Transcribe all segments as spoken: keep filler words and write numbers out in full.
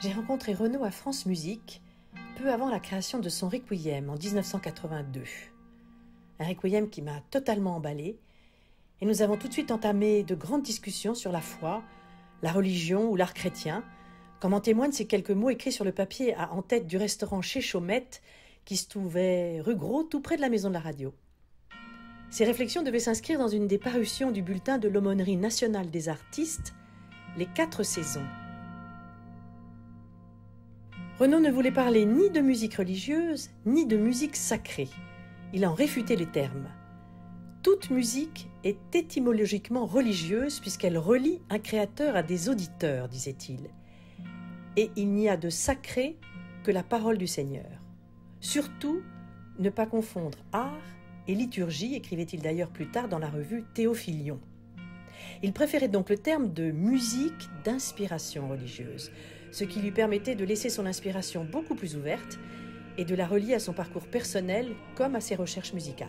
J'ai rencontré Renaud à France Musique peu avant la création de son Requiem en dix-neuf cent quatre-vingt-deux. Un Requiem qui m'a totalement emballée et nous avons tout de suite entamé de grandes discussions sur la foi, la religion ou l'art chrétien, comme en témoignent ces quelques mots écrits sur le papier à en-tête du restaurant Chez Chaumette qui se trouvait rue Gros, tout près de la maison de la radio. Ces réflexions devaient s'inscrire dans une des parutions du bulletin de l'aumônerie nationale des artistes, Les Quatre Saisons. Renaud ne voulait parler ni de musique religieuse, ni de musique sacrée. Il en réfutait les termes. Toute musique est étymologiquement religieuse puisqu'elle relie un créateur à des auditeurs, disait-il. Et il n'y a de sacré que la parole du Seigneur. Surtout, ne pas confondre art et liturgie, écrivait-il d'ailleurs plus tard dans la revue Théophilion. Il préférait donc le terme de musique d'inspiration religieuse, ce qui lui permettait de laisser son inspiration beaucoup plus ouverte et de la relier à son parcours personnel comme à ses recherches musicales.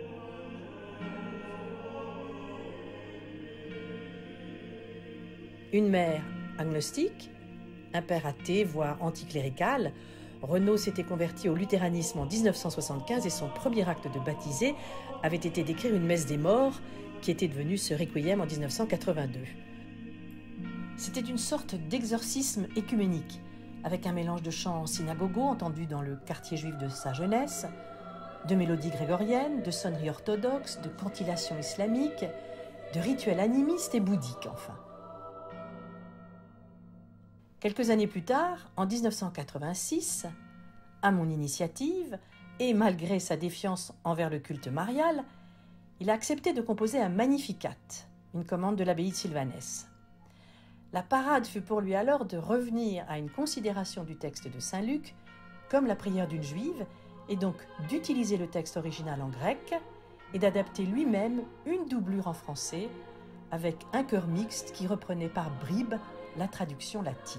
Une mère agnostique, un père athée, voire anticlérical, Renaud s'était converti au luthéranisme en dix-neuf cent soixante-quinze et son premier acte de baptisé avait été d'écrire une messe des morts qui était devenue ce Requiem en dix-neuf cent quatre-vingt-deux. C'était une sorte d'exorcisme écuménique, avec un mélange de chants synagogaux entendus dans le quartier juif de sa jeunesse, de mélodies grégoriennes, de sonneries orthodoxes, de cantillations islamiques, de rituels animistes et bouddhiques enfin. Quelques années plus tard, en dix-neuf cent quatre-vingt-six, à mon initiative, et malgré sa défiance envers le culte marial, il a accepté de composer un Magnificat, une commande de l'abbaye de Sylvanès. La parade fut pour lui alors de revenir à une considération du texte de Saint Luc comme la prière d'une juive, et donc d'utiliser le texte original en grec et d'adapter lui-même une doublure en français avec un chœur mixte qui reprenait par bribes la traduction latine.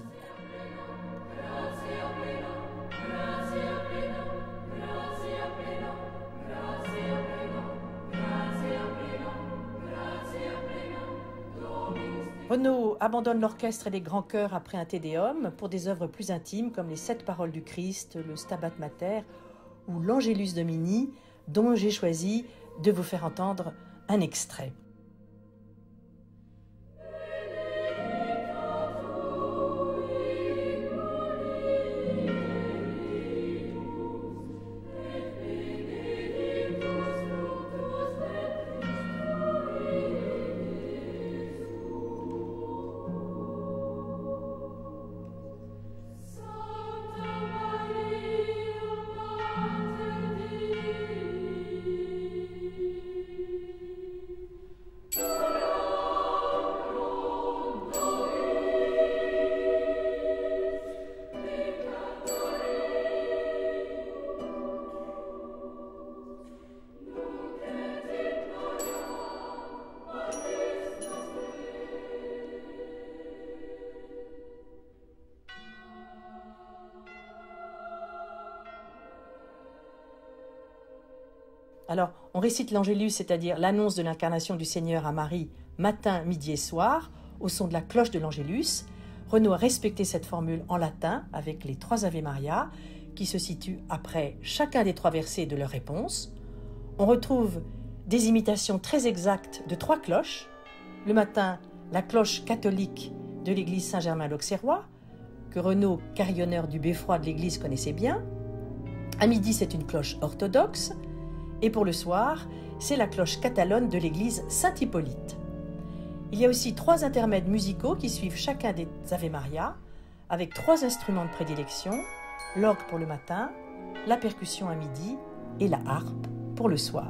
Renaud abandonne l'orchestre et les grands chœurs après un Te Deum pour des œuvres plus intimes comme les Sept Paroles du Christ, le Stabat Mater ou l'Angelus Domini, dont j'ai choisi de vous faire entendre un extrait. Alors, on récite l'Angélus, c'est-à-dire l'annonce de l'incarnation du Seigneur à Marie, matin, midi et soir, au son de la cloche de l'Angélus. Renaud a respecté cette formule en latin avec les trois Ave Maria, qui se situent après chacun des trois versets de leur réponse. On retrouve des imitations très exactes de trois cloches. Le matin, la cloche catholique de l'église Saint-Germain-l'Auxerrois, que Renaud, carillonneur du beffroi de l'église, connaissait bien. À midi, c'est une cloche orthodoxe. Et pour le soir, c'est la cloche catalane de l'église Saint-Hippolyte. Il y a aussi trois intermèdes musicaux qui suivent chacun des Ave Maria, avec trois instruments de prédilection, l'orgue pour le matin, la percussion à midi et la harpe pour le soir.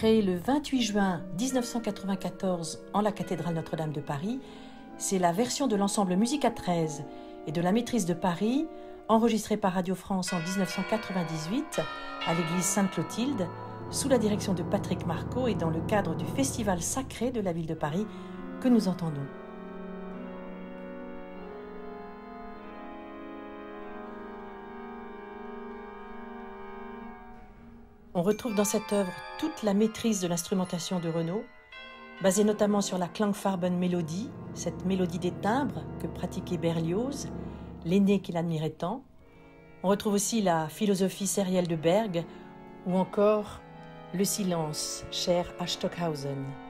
Créé le vingt-huit juin mille neuf cent quatre-vingt-quatorze en la cathédrale Notre-Dame de Paris, c'est la version de l'ensemble Musique à treize et de la Maîtrise de Paris, enregistrée par Radio France en mille neuf cent quatre-vingt-dix-huit à l'église Sainte-Clotilde, sous la direction de Patrick Marcaud et dans le cadre du Festival sacré de la ville de Paris, que nous entendons. On retrouve dans cette œuvre toute la maîtrise de l'instrumentation de Renaud, basée notamment sur la Klangfarben Mélodie, cette mélodie des timbres que pratiquait Berlioz, l'aîné qu'il admirait tant. On retrouve aussi la philosophie sérielle de Berg ou encore le silence, cher à Stockhausen.